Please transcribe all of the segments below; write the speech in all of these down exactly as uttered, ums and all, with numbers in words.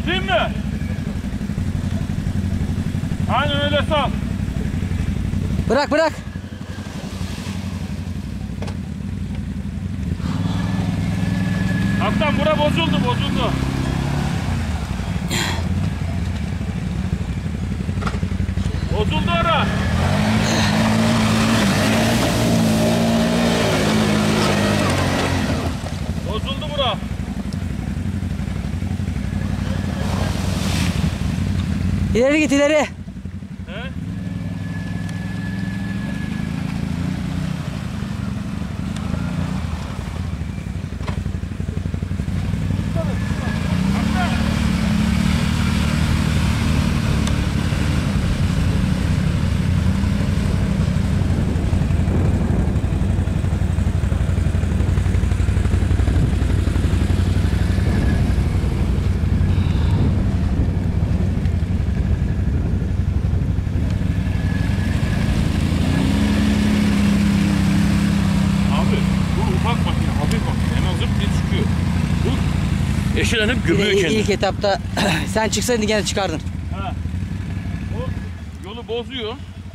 Tutayım mı? Aynen öyle sal. Bırak bırak. Kaptan bura bozuldu bozuldu. Bozuldu ara. Bozuldu bura. İleri git ileri. He? Ufak makine, hafif makine. Hemen zırt diye çıkıyor. Bu eşelenip gömüyor İlk, kendini. ilk etapta sen çıksaydın gene çıkardın. Ha. O yolu bozuyor.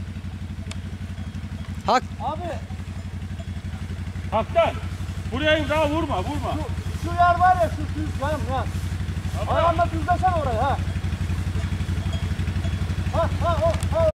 Hak. Abi Haktan. Buraya daha vurma, vurma. şu, şu yer var ya şu düz yan yan. Ayağınla düzlesen oraya ha. Ha ha o ha.